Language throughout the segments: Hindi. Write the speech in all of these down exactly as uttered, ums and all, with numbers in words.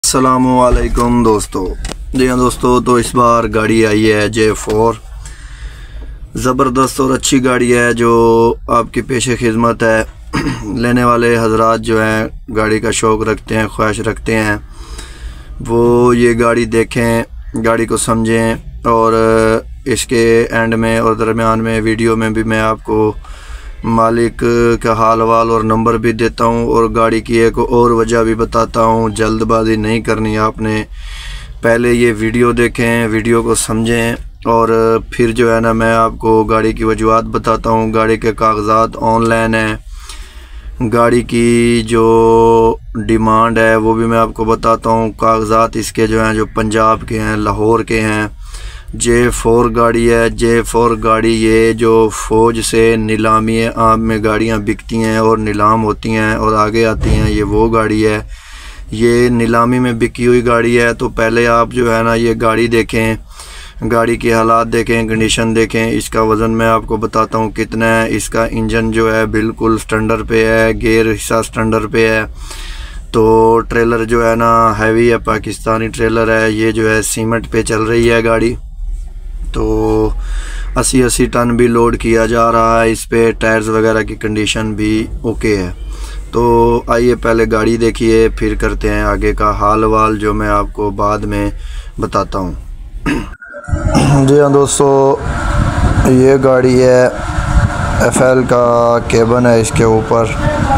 अस्सलामुअलैकुम दोस्तों। जी हाँ दोस्तों, तो इस बार गाड़ी आई है जे फोर। ज़बरदस्त और अच्छी गाड़ी है जो आपकी पेशे खिदमत है। लेने वाले हजरात जो हैं गाड़ी का शौक़ रखते हैं, ख्वाहिश रखते हैं, वो ये गाड़ी देखें, गाड़ी को समझें। और इसके एंड में और दरमियान में वीडियो में भी मैं आपको मालिक का हाल वाल और नंबर भी देता हूँ और गाड़ी की एक और वजह भी बताता हूँ। जल्दबाजी नहीं करनी आपने, पहले ये वीडियो देखें, वीडियो को समझें और फिर जो है ना मैं आपको गाड़ी की वजूहात बताता हूँ। गाड़ी के कागज़ात ऑनलाइन हैं, गाड़ी की जो डिमांड है वो भी मैं आपको बताता हूँ। कागज़ात इसके जो हैं जो पंजाब के हैं, लाहौर के हैं। जे फोर गाड़ी है। जे फोर गाड़ी ये जो फ़ौज से नीलामी आम में गाड़ियाँ बिकती हैं और नीलाम होती हैं और आगे आती हैं, ये वो गाड़ी है। ये नीलामी में बिकी हुई गाड़ी है। तो पहले आप जो है ना ये गाड़ी देखें, गाड़ी के हालात देखें, कंडीशन देखें। इसका वज़न मैं आपको बताता हूँ कितना है। इसका इंजन जो है बिल्कुल स्टैंडर्ड पे है, गेयर हिस्सा स्टैंडर्ड पे है। तो ट्रेलर जो है ना हैवी है, पाकिस्तानी ट्रेलर है। ये जो है सीमेंट पे चल रही है गाड़ी, तो अस्सी अस्सी टन भी लोड किया जा रहा है इस पे। टायर्स वगैरह की कंडीशन भी ओके है। तो आइए पहले गाड़ी देखिए, फिर करते हैं आगे का हाल वाल जो मैं आपको बाद में बताता हूँ। जी हाँ दोस्तों, ये गाड़ी है, एफ एल का केबन है इसके ऊपर,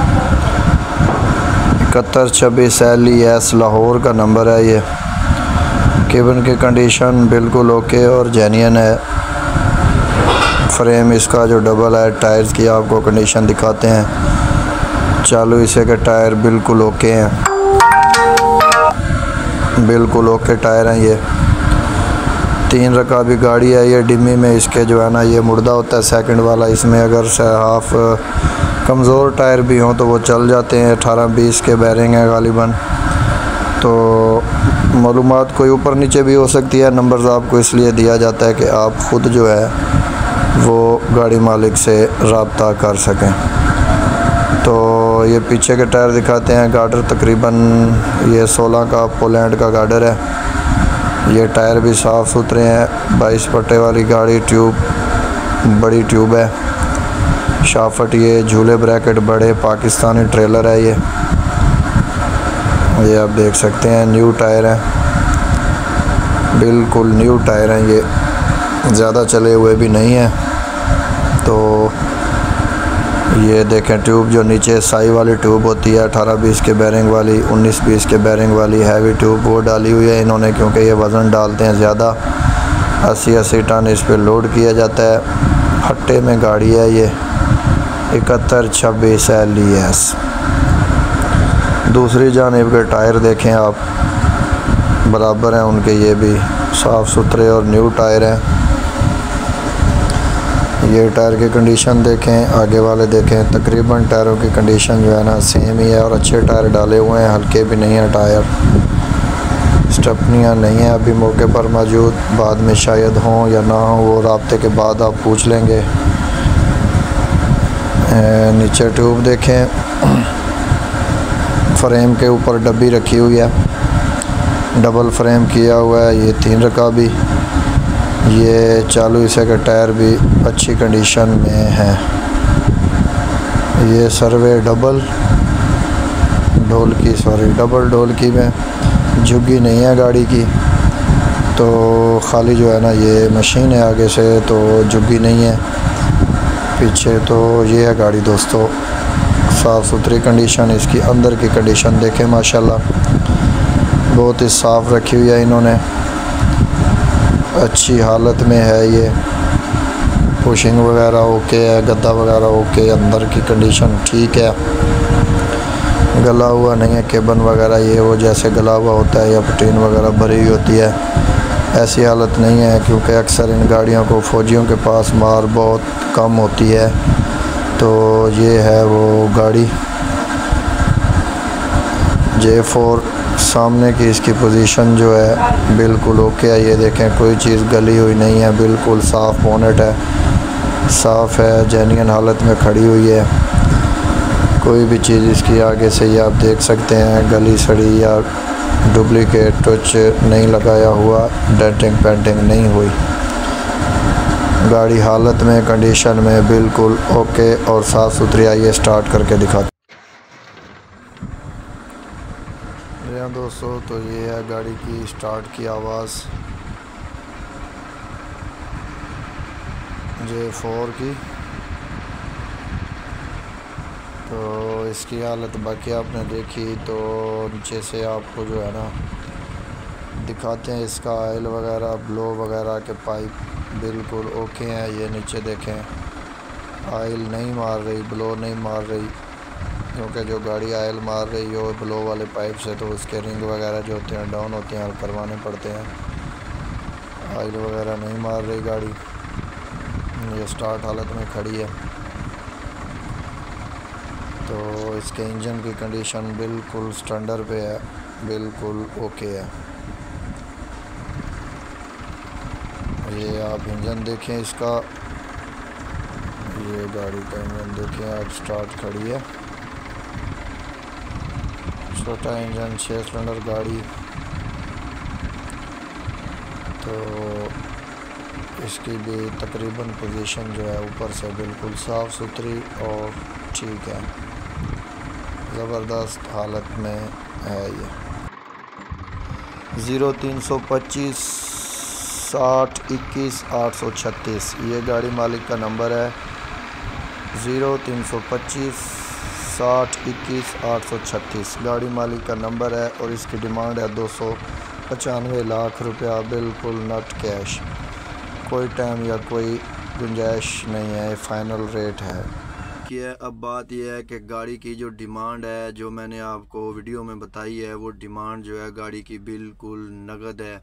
इकहत्तर छब्बीस एल ई एस लाहौर का नंबर है। ये केबन की कंडीशन बिल्कुल ओके और जेन्युइन है। फ्रेम इसका जो डबल है, टायर्स की आपको कंडीशन दिखाते हैं। चालू इसे के टायर बिल्कुल ओके हैं, बिल्कुल ओके टायर हैं। ये तीन रकाबी गाड़ी है। ये डिमी में इसके जो है ना ये मुर्दा होता है सेकंड वाला। इसमें अगर से हाफ कमज़ोर टायर भी हों तो वो चल जाते हैं। अठारह बीस के बैरिंग है गालिबन। तो मालूमात कोई ऊपर नीचे भी हो सकती है। नंबर्स आपको इसलिए दिया जाता है कि आप ख़ुद जो है वो गाड़ी मालिक से रब्ता कर सकें। तो ये पीछे के टायर दिखाते हैं। गार्डर तकरीबन ये सोलह का पोलैंड का गार्डर है। ये टायर भी साफ़ सुथरे हैं। बाईस पट्टे वाली गाड़ी, ट्यूब बड़ी ट्यूब है। शाफट ये झूले ब्रैकेट बड़े, पाकिस्तानी ट्रेलर है। ये ये आप देख सकते हैं, न्यू टायर हैं, बिल्कुल न्यू टायर हैं। ये ज़्यादा चले हुए भी नहीं हैं। तो ये देखें, ट्यूब जो नीचे साई वाली ट्यूब होती है, अठारह बीस के बैरिंग वाली, उन्नीस बीस के बैरिंग वाली हैवी ट्यूब वो डाली हुई है इन्होंने, क्योंकि ये वज़न डालते हैं ज़्यादा। अस्सी अस्सी टन इस पर लोड किया जाता है। हट्टे में गाड़ी है ये, इकहत्तर छब्बीस एल ई एस। दूसरी जानिब के टायर देखें आप, बराबर हैं उनके, ये भी साफ़ सुथरे और न्यू टायर हैं। ये टायर की कंडीशन देखें, आगे वाले देखें, तकरीबन टायरों की कंडीशन जो है ना सेम ही है और अच्छे टायर डाले हुए हैं, हल्के भी नहीं हैं टायर। स्टेपनियाँ नहीं हैं अभी मौके पर मौजूद, बाद में शायद हों या ना हो, वो राब्ते के बाद आप पूछ लेंगे। नीचे ट्यूब देखें, फ्रेम के ऊपर डब्बी रखी हुई है, डबल फ्रेम किया हुआ है। ये तीन रकाबी। ये चालू इसे के टायर भी अच्छी कंडीशन में हैं। ये सर्वे डबल ढोलकी सॉरी डबल ढोलकी में, झुग्गी नहीं है गाड़ी की। तो खाली जो है ना ये मशीन है आगे से, तो झुग्गी नहीं है पीछे। तो ये है गाड़ी दोस्तों, साफ़ सुथरी कंडीशन। इसकी अंदर की कंडीशन देखें, माशाल्लाह बहुत ही साफ़ रखी हुई है इन्होंने, अच्छी हालत में है। ये पुशिंग वगैरह ओके है, गद्दा वगैरह ओके, अंदर की कंडीशन ठीक है, गला हुआ नहीं है। केबन वगैरह ये वो जैसे गला हुआ होता है या पटीन वगैरह भरी हुई होती है, ऐसी हालत नहीं है, क्योंकि अक्सर इन गाड़ियों को फ़ौजियों के पास मार बहुत कम होती है। तो ये है वो गाड़ी जे फोर। सामने की इसकी पोजीशन जो है बिल्कुल ओके है। ये देखें, कोई चीज़ गली हुई नहीं है, बिल्कुल साफ़ बोनेट है, साफ़ है, जेन्युइन हालत में खड़ी हुई है। कोई भी चीज़ इसकी आगे से ये आप देख सकते हैं गली सड़ी या डुप्लीकेट टच नहीं लगाया हुआ, डेंटिंग पेंटिंग नहीं हुई। गाड़ी हालत में, कंडीशन में बिल्कुल ओके और साफ़ सुथरी। आइए स्टार्ट करके दिखाते हैं दोस्तों। तो ये है गाड़ी की स्टार्ट की आवाज़ जे फोर की। तो इसकी हालत बाकी आपने देखी, तो नीचे से आपको जो है ना दिखाते हैं इसका ऑयल वगैरह, ब्लो वगैरह के पाइप बिल्कुल ओके हैं। ये नीचे देखें, ऑयल नहीं मार रही, ब्लो नहीं मार रही, क्योंकि जो गाड़ी ऑयल मार रही हो ब्लो वाले पाइप से तो उसके रिंग वगैरह जो होते हैं डाउन होते हैं और करवाने पड़ते हैं। ऑयल वगैरह नहीं मार रही गाड़ी, ये स्टार्ट हालत में खड़ी है। तो इसके इंजन की कंडीशन बिल्कुल स्टैंडर्ड पे है, बिल्कुल ओके है। ये आप इंजन देखें इसका, ये गाड़ी का इंजन देखें आप, स्टार्ट खड़ी है। छोटा इंजन, छः सिलेंडर गाड़ी। तो इसकी भी तकरीबन पोजीशन जो है ऊपर से बिल्कुल साफ़ सुथरी और ठीक है, ज़बरदस्त हालत में है। ये ज़ीरो तीन सौ पच्चीस साठ इक्कीस आठ सौ छत्तीस ये गाड़ी मालिक का नंबर है। ज़ीरो तीन सौ पच्चीस साठ इक्कीस आठ सौ छत्तीस गाड़ी मालिक का नंबर है और इसकी डिमांड है दो सौ पचानवे लाख रुपया, बिल्कुल नट कैश। कोई टाइम या कोई गुंजाइश नहीं है, फ़ाइनल रेट है। है अब बात यह है कि गाड़ी की जो डिमांड है, जो मैंने आपको वीडियो में बताई है, वो डिमांड जो है गाड़ी की बिल्कुल नगद है।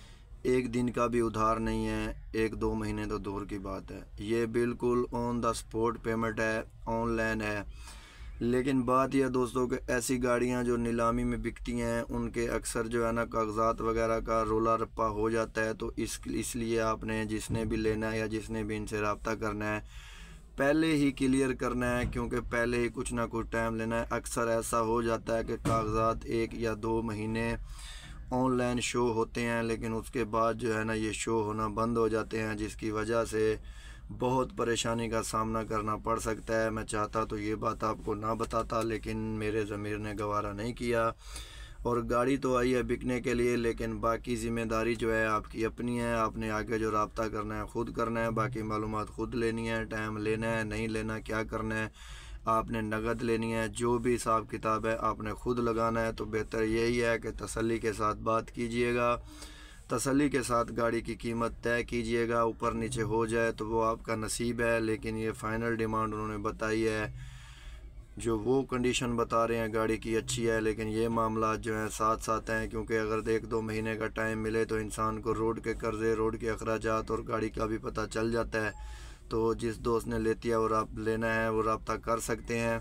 एक दिन का भी उधार नहीं है, एक दो महीने तो दूर की बात है। ये बिल्कुल ऑन द स्पॉट पेमेंट है, ऑनलाइन है। लेकिन बात यह दोस्तों कि ऐसी गाड़ियां जो नीलामी में बिकती हैं उनके अक्सर जो है ना कागजात वगैरह का रोला रप्पा हो जाता है। तो इस इसलिए आपने जिसने भी लेना है या जिसने भी इनसे रब्ता करना है पहले ही क्लियर करना है, क्योंकि पहले ही कुछ ना कुछ टाइम लेना है। अक्सर ऐसा हो जाता है कि कागजात एक या दो महीने ऑनलाइन शो होते हैं, लेकिन उसके बाद जो है ना ये शो होना बंद हो जाते हैं, जिसकी वजह से बहुत परेशानी का सामना करना पड़ सकता है। मैं चाहता तो ये बात आपको ना बताता, लेकिन मेरे ज़मीर ने गवारा नहीं किया। और गाड़ी तो आई है बिकने के लिए, लेकिन बाकी ज़िम्मेदारी जो है आपकी अपनी है। आपने आगे जो रब्ता करना है ख़ुद करना है, बाकी मालूमात ख़ुद लेनी है। टाइम लेना है नहीं लेना, क्या करना है, आपने नगद लेनी है, जो भी हिसाब किताब है आपने ख़ुद लगाना है। तो बेहतर यही है कि तसल्ली के साथ बात कीजिएगा, तसल्ली के साथ गाड़ी की कीमत तय कीजिएगा। ऊपर नीचे हो जाए तो वो आपका नसीब है, लेकिन ये फ़ाइनल डिमांड उन्होंने बताई है। जो वो कंडीशन बता रहे हैं गाड़ी की अच्छी है, लेकिन ये मामला जो है साथ साथ हैं, क्योंकि अगर एक दो महीने का टाइम मिले तो इंसान को रोड के कर्ज़े, रोड के अखराजात और गाड़ी का भी पता चल जाता है। तो जिस दोस्त ने लेती है वो आप लेना है वो रब्ता कर सकते हैं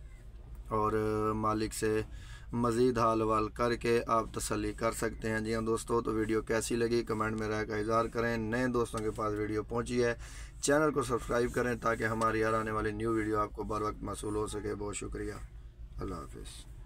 और मालिक से मज़ीद हाल वाल करके आप तसल्ली कर सकते हैं। जी हाँ दोस्तों, तो वीडियो कैसी लगी कमेंट में राय का इज़हार करें। नए दोस्तों के पास वीडियो पहुंची है, चैनल को सब्सक्राइब करें ताकि हमारी हर आने वाली न्यू वीडियो आपको बर वक्त मौसूल हो सके। बहुत शुक्रिया, अल्लाह हाफ़िज़।